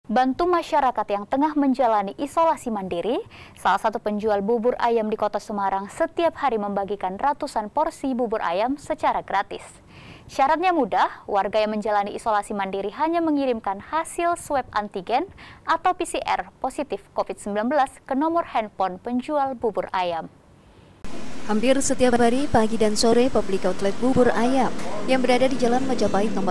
Bantu masyarakat yang tengah menjalani isolasi mandiri, salah satu penjual bubur ayam di Kota Semarang setiap hari membagikan ratusan porsi bubur ayam secara gratis. Syaratnya mudah, warga yang menjalani isolasi mandiri hanya mengirimkan hasil swab antigen atau PCR positif COVID-19 ke nomor handphone penjual bubur ayam. Hampir setiap hari, pagi dan sore, pemilik outlet bubur ayam yang berada di Jalan Majapahit nomor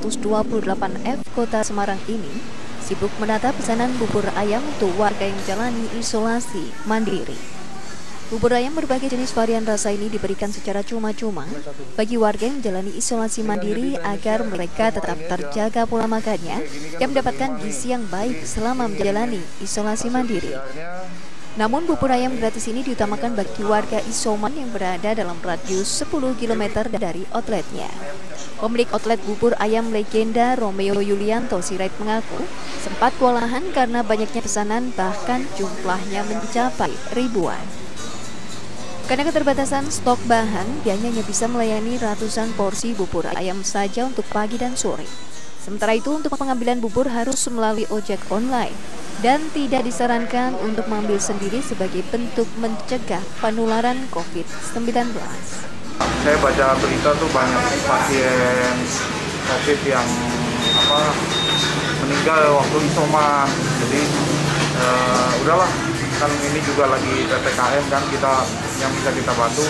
228F Kota Semarang ini sibuk menata pesanan bubur ayam untuk warga yang menjalani isolasi mandiri. Bubur ayam berbagai jenis varian rasa ini diberikan secara cuma-cuma bagi warga yang menjalani isolasi mandiri agar mereka tetap terjaga pola makannya dan mendapatkan gizi yang baik selama menjalani isolasi mandiri. Namun bubur ayam gratis ini diutamakan bagi warga isoman yang berada dalam radius 10 km dari outletnya. Pemilik outlet bubur ayam legenda Romeo Yulianto Sirait mengaku sempat kewalahan karena banyaknya pesanan, bahkan jumlahnya mencapai ribuan. Karena keterbatasan stok bahan, dia hanya bisa melayani ratusan porsi bubur ayam saja untuk pagi dan sore. Sementara itu untuk pengambilan bubur harus melalui ojek online dan tidak disarankan untuk mengambil sendiri sebagai bentuk mencegah penularan COVID-19. Saya baca berita tuh banyak pasien COVID yang meninggal waktu isoman. Jadi udahlah, kan ini juga lagi PPKM kan, kita yang bisa kita bantu.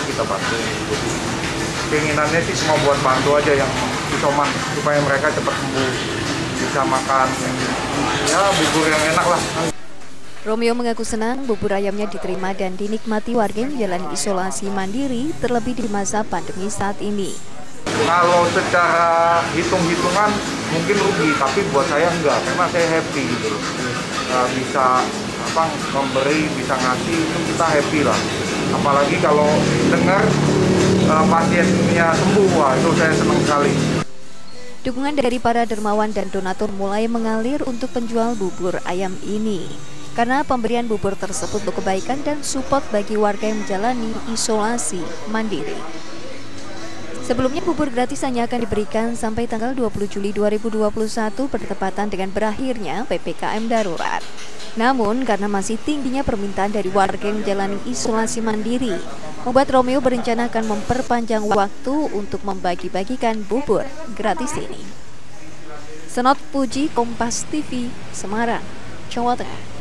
Keinginannya sih cuma buat bantu aja yang isoman supaya mereka cepat sembuh, bisa makan ya bubur yang enak lah. Romeo mengaku senang bubur ayamnya diterima dan dinikmati warga yang menjalani isolasi mandiri, terlebih di masa pandemi saat ini. Kalau secara hitung-hitungan mungkin rugi, tapi buat saya enggak, karena saya happy gitu loh. Bisa memberi, bisa ngasih, itu kita happy lah. Apalagi kalau dengar pasiennya sembuh, wah itu saya senang sekali. Dukungan dari para dermawan dan donatur mulai mengalir untuk penjual bubur ayam ini. Karena pemberian bubur tersebut untuk kebaikan dan support bagi warga yang menjalani isolasi mandiri. Sebelumnya bubur gratis hanya akan diberikan sampai tanggal 20 Juli 2021 bertepatan dengan berakhirnya PPKM darurat. Namun karena masih tingginya permintaan dari warga yang menjalani isolasi mandiri, membuat Romeo berencana akan memperpanjang waktu untuk membagi-bagikan bubur gratis ini. Senot Puji, Kompas TV, Semarang, Jawa Tengah.